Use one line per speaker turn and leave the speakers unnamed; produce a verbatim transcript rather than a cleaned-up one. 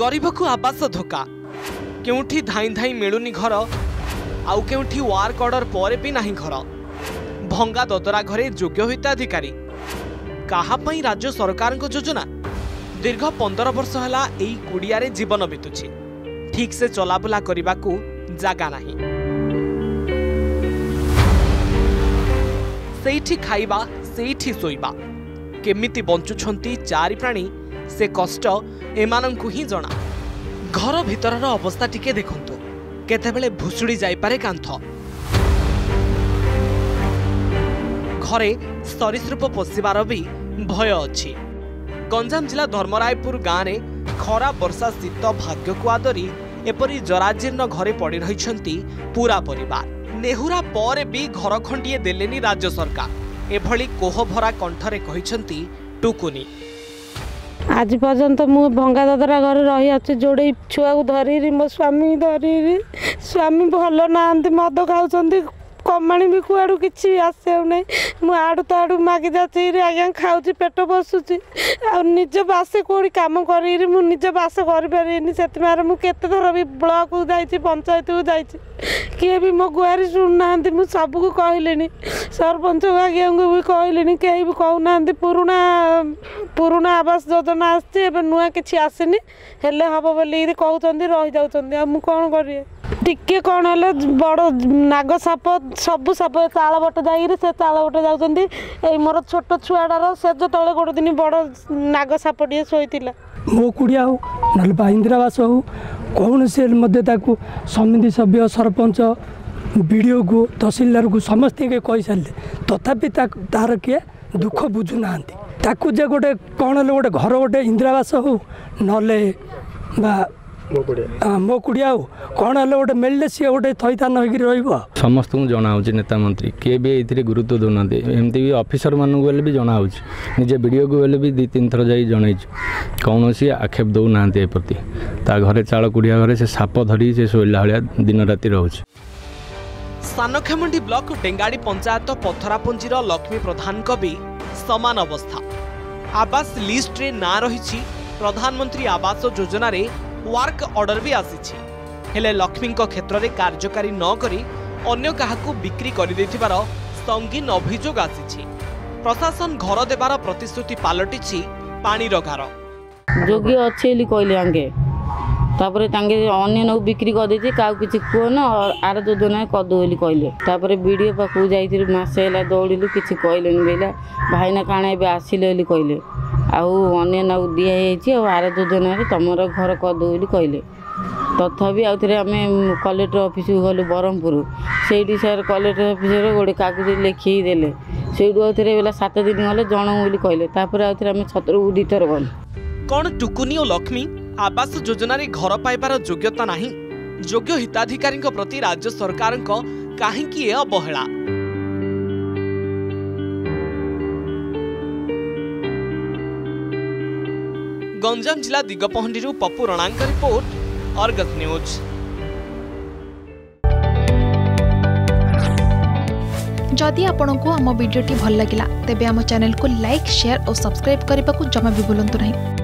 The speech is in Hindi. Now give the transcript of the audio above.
गरीब को आवास धोका केउठी धाई धाई मिलुनी घर आउ केउठी वार्क ऑर्डर पर भी नहीं घर भंगा ददरा घरे योग्य हिताधिकारी कहा पई राज्य सरकार को योजना दीर्घ पंद्रह वर्ष है यही कुड़िया जीवन बीतुछि ठीक से चलाबुला करने को जागा नहीं सेठी खाइबा सेठी सोइबा केमिति बंचुछंती चारि प्राणी से कष्ट एमानंकु ही जना घर भितरर अवस्था टिके देखंतु केतेबेले भुसुड़ी जाई पारे कांथ घरे सरीसृप पशिबार भी भय अछि। गंजाम जिला धर्मरायपुर गाँव में खरा वर्षा शीत भाग्य को आदरी एपरी जराजीर्ण घरे पड़ी रही पूरा परिवार नेहुरा पर भी घर खंडिए देलेनी राज्य सरकार एभली कोह भरा कंठरे कहिसंती टुकुनी
आज पर्यंत मु भंगा दादरा घर रही अच्छे जोड़े छुआ को धरी मो स्वामी धरी स्वामी भल ना मद खाऊँ कमाणी भी कुआड़ू कि आसे ना मुझे तो आड़ू मागि जाची आज्ञा खाऊँ पेट बसुची निज बासे कौड़ी कम कर निज बास कर से मुझे थर भी ब्लॉक को जाइए पंचायत को जाइए किए भी मो गुहारी शुणुना मुझे सबको कहले सरपंच आज्ञा को भी कहले कहीं भी कहूना पुराणा पुराणा आवास योजना आसती नुआ कि आसनी हेले हम बोली कहते रही जाऊँ मुझे कौन करिए टिके कौन है बड़ नाग साप सबू साप ताल बट जाइए से ताल बट जाऊँ मोर छोट छुआटार से जो तले गोटे दिन बड़ नाग साप टे शोला
मो कुड़िया हो ना इंदिरावास हो कौन से समिति सभ्य सरपंच बीडीओ को तहसीलदार को समस्त के कही सारे तथापि तार किए दुख बुझुना जे गोटे कौन गोटे घर गोटे इंदिरावास हो ना मो कुड़िया हो कौन है गोटे मिलले सी गोटे थईथान हो
समस्त को जना नेता मंत्री किए भी ये गुरुत्व दौना एमती भी ऑफिसर मानू भी जना निजे वीडियो को भी दी तीन थर जा जन कौन सी आक्षेप दौना प्रति ता घरे चाल कुड़िया घरे से साप धरी से शोला भाया दिन राति रोचे।
सानखेमुंडी ब्लॉक डेंगाड़ी पंचायत पथरापुंजीर लक्ष्मी प्रधान को भी समान अवस्था आवास लिस्ट रे ना रही प्रधानमंत्री आवास योजना रे वार्क ऑर्डर भी आसी हेले लक्ष्मी क्षेत्र में कार्यकारी न करी अन्य काहाकू बिक्री कर देथिबार संगीन अभियोग आसी प्रशासन घर देवार प्रतिश्रुति पलटि पानीर गार
जोगी अच्छे कहले आगे तापर अन्य नौ बिक्री कर देती क्या किसी कहन आर योजना करदे बोली कहले तापर वीडियो पाखु जाइए मसे है दौड़िलु किसी कहले बोला भाईना काण ए आसिले कहले आउ अन्य नौ दिखाई आर योजना तुम घर करदे बोली कहले तथापि आउ थे आम कलेक्टर ऑफिस को गलु ब्रह्मपुर से सर कलेक्टर ऑफिस गोटे कागज लिखी देले से बोला सात दिन गले जन बोली कहले तापर आउ थे आम छतर दुईथर गल
कौन टुकुनी और लक्ष्मी आवास योजना रे घर पाइबार योग्यता नहीं योग्य हिताधिकारी प्रति राज्य सरकार कहीं अवहेला गंजाम जिला दिगपहंडी पप्पू रणांक रिपोर्ट अर्गस न्यूज।
जदि आपंक आम भिडी भल लगा तेब आम चैनल को लाइक शेयर और सब्सक्राइब करने को जमा भी भूलु नहीं।